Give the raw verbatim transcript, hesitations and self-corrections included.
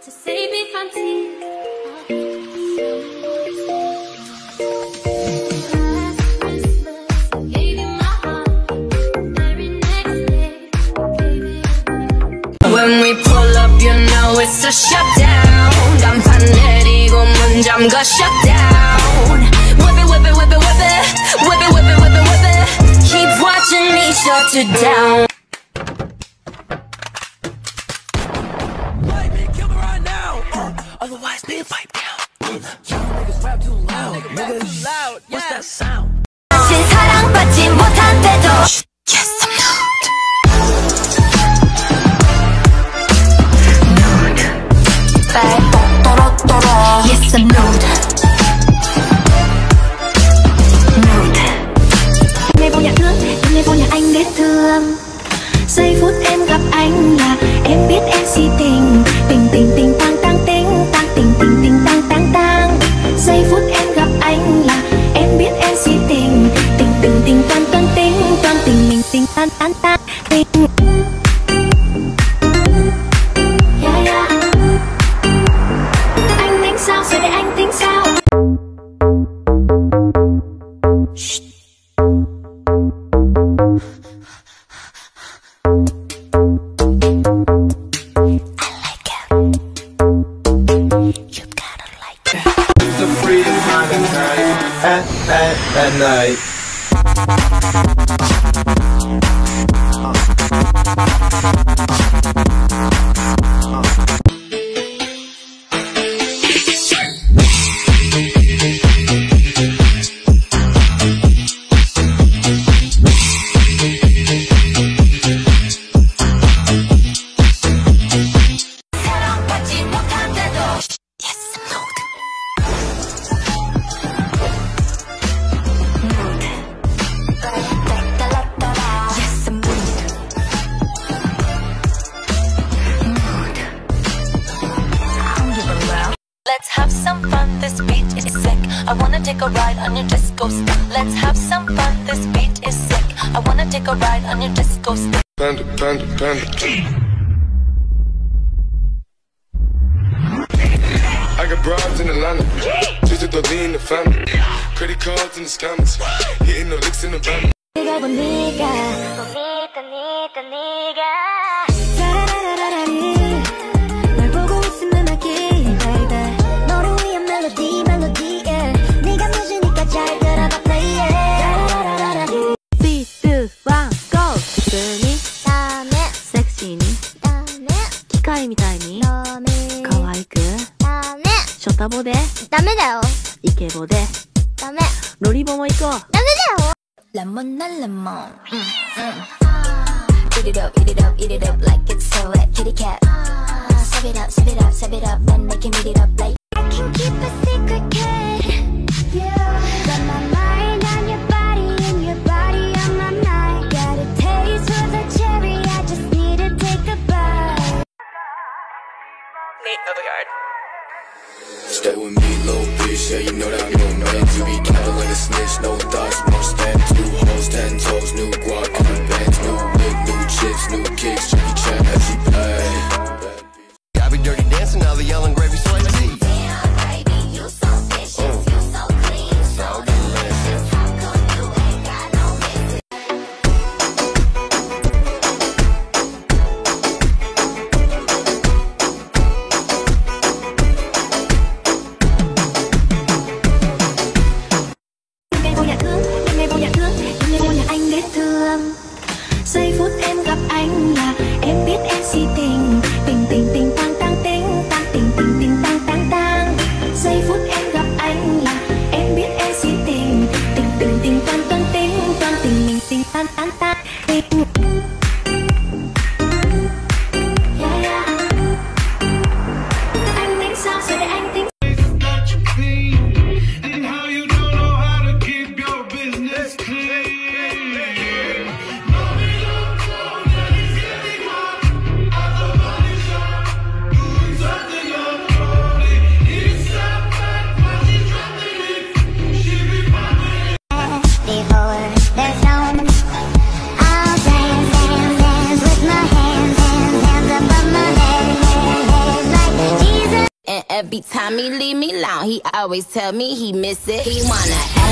to save me from tears. When we pull up, you know it's a shutdown. 간판내리고 문 잠가 shutdown. Whip it, whip it, whip it, whip it, whip it, whip it, whip it, whip it. Keep watching me shut it down. Baby, kill me right now. Uh, otherwise, need to pipe down. You niggas rap too loud. Niggas too loud. What's that sound? 사랑받지 못한데도. Yes, I'm nude. Nude. Yes, I'm nude. Nude. Em nghe vô nhà thương, em nghe vô nhà anh để thương. Giây phút em gặp anh là em biết em si tình. Tình tình tình tang tang tình, tang tình tình tình tang tang tang. Giây phút em gặp anh là em biết em si tình. Tình tình tình toan toan tình, toan tình mình tình tan tan tan tình. Yeah, yeah. Anh tính sao rồi để anh tính sao? Shh. At, at, at night. Let's have some fun, this beat is sick. I wanna take a ride on your disco stick. Let's have some fun, this beat is sick. I wanna take a ride on your disco stick. Panda, panda, panda. I got broads in Atlanta, just to lean the family. Credit cards in the scammers, hitting the licks in the van. 네가 본 네가 보니까 니까 네가 따라라라라리 널 보고 웃으면 하기 baby 너를 위한 멜로디 멜로디 yeah 네가 뮤즈니까 잘 들어봐 play yeah 따라라라라리 비트 왕고 기분이 다음에 섹시니 다음에 기카이みたいに可愛くダメショタボでダメだよイケボでダメロリボも行こうダメだよLemon and lemon. Mm, mm. Eat it up, eat it up, eat it up like it's a wet kitty cat. Uh, sip it up, sip it up, sip it up, and they can beat it up like I can keep a secret, kid. Yeah. Got my mind on your body and your body on my mind. Got a taste for the cherry, I just need to take a bite. Nate Odegaard. Stay with me, little bitch, yeah, you know that I'm your man. You be capping like a snitch, no thoughts, no stamps. New hoes, ten toes, new guac, new bands, new whip, new chips, new kicks. Jackie Chan, as you pay. I be dirty dancing, now the yelling gravy slice tea. Damn, baby, you so vicious, uh. you so clean, so delicious. How come you ain't got no business? Anh để thương giây phút em gặp anh là em biết em si tình. every time he leave me alone, he always tell me he miss it. He wanna